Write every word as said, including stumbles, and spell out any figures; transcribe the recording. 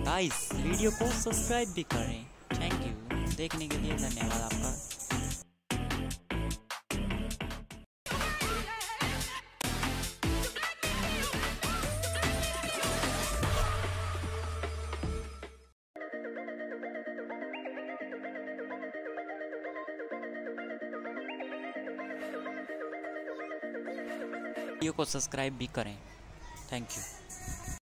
Guys video को subscribe भी करें। थैंक यू, देखने के लिए धन्यवाद आपका। वीडियो को सब्सक्राइब भी करें। Thank you.